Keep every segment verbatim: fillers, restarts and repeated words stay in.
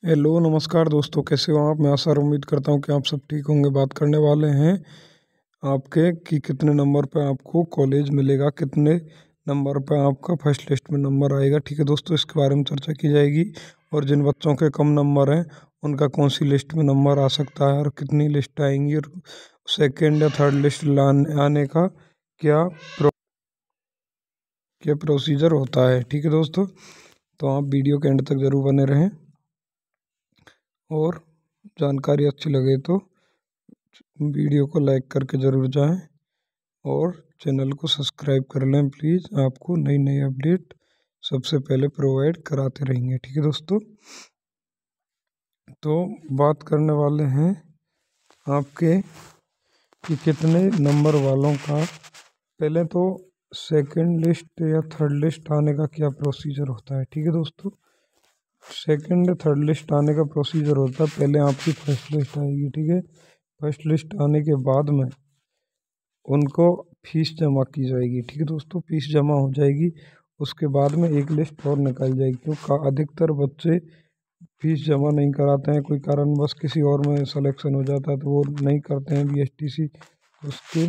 Hello नमस्कार दोस्तों, कैसे हो आप। मैं आशा और उम्मीद करता हूँ कि आप सब ठीक होंगे। बात करने वाले हैं आपके कि कितने नंबर पे आपको कॉलेज मिलेगा, कितने नंबर पे आपका फर्स्ट लिस्ट में नंबर आएगा। ठीक है दोस्तों, इसके बारे में चर्चा की जाएगी। और जिन बच्चों के कम नंबर हैं उनका कौन सी लिस्ट में नंबर आ सकता है और कितनी लिस्ट आएंगी, और सेकेंड या थर्ड लिस्ट लाने आने का क्या प्रो, क्या प्रोसीजर होता है। ठीक है दोस्तों, तो आप वीडियो के एंड तक ज़रूर बने रहें और जानकारी अच्छी लगे तो वीडियो को लाइक करके ज़रूर जाएं और चैनल को सब्सक्राइब कर लें प्लीज़। आपको नई नई अपडेट सबसे पहले प्रोवाइड कराते रहेंगे। ठीक है दोस्तों, तो बात करने वाले हैं आपके कि कितने नंबर वालों का। पहले तो सेकंड लिस्ट या थर्ड लिस्ट आने का क्या प्रोसीजर होता है। ठीक है दोस्तों, सेकंड थर्ड लिस्ट आने का प्रोसीजर होता है, पहले आपकी फर्स्ट लिस्ट आएगी। ठीक है, फर्स्ट लिस्ट आने के बाद में उनको फीस जमा की जाएगी। ठीक है दोस्तों, फीस जमा हो जाएगी, उसके बाद में एक लिस्ट और निकाल जाएगी। क्योंकि अधिकतर बच्चे फीस जमा नहीं कराते हैं, कोई कारणवश किसी और में सिलेक्शन हो जाता है तो वो नहीं करते हैं बी एस टी सी। उसके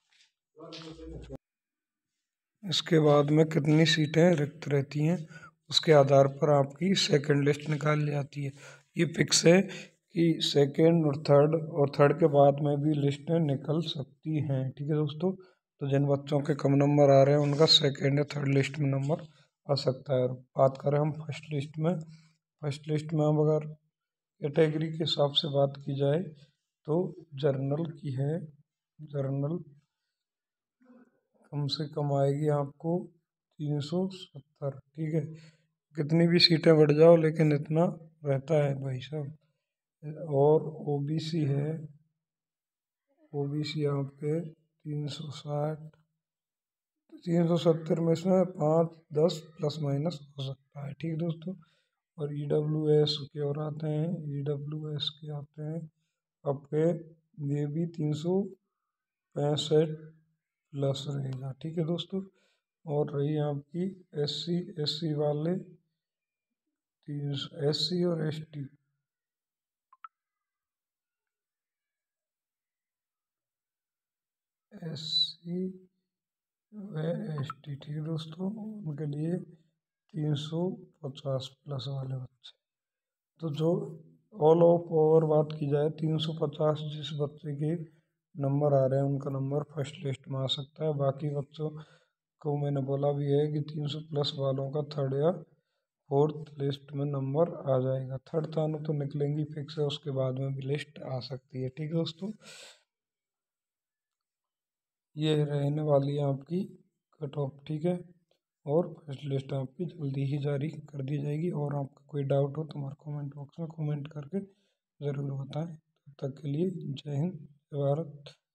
इसके बाद में कितनी सीटें रिक्त रहती हैं उसके आधार पर आपकी सेकंड लिस्ट निकाल जाती है। ये फिक्स है कि सेकंड और थर्ड और थर्ड के बाद में भी लिस्टें निकल सकती हैं। ठीक है दोस्तों, तो जिन बच्चों के कम नंबर आ रहे हैं उनका सेकंड या थर्ड लिस्ट में नंबर आ सकता है। और बात करें हम फर्स्ट लिस्ट में, फर्स्ट लिस्ट में हम अगर कैटेगरी के हिसाब से बात की जाए तो जर्नल की है। जर्नल कम से कम आएगी आपको तीन सौ सत्तर। ठीक है, कितनी भी सीटें बढ़ जाओ लेकिन इतना रहता है भाई साहब। और ओबीसी है, ओबीसी आपके तीन सौ साठ, तीन सौ सत्तर में से पाँच दस प्लस माइनस हो सकता है। ठीक है दोस्तों, और ई डब्ल्यू एस के और आते हैं, ई डब्ल्यू एस के आते हैं आपके, ये भी तीन सौ पैंसठ प्लस रहेगा। ठीक है दोस्तों, और रही आपकी एस सी एस सी वाले तीन एस सी और एस टी, एस सी व एस टी। ठीक है दोस्तों, उनके लिए तीन सौ पचास प्लस वाले बच्चे। तो जो ऑल ऑफ ओवर बात की जाए, तीन सौ पचास जिस बच्चे के नंबर आ रहे हैं उनका नंबर फर्स्ट लिस्ट में आ सकता है। बाकी बच्चों को मैंने बोला भी है कि तीन सौ प्लस वालों का थर्ड या फोर्थ लिस्ट में नंबर आ जाएगा। थर्ड थानो तो निकलेंगी फिक्स है, उसके बाद में भी लिस्ट आ सकती है। ठीक है दोस्तों, ये रहने वाली है आपकी कट ऑफ। ठीक है, और फर्स्ट लिस्ट आपकी जल्दी ही जारी कर दी जाएगी। और आपका कोई डाउट हो तो हमारे कमेंट बॉक्स में कमेंट करके ज़रूर बताएं। तब तक के लिए जय हिंद, जय भारत।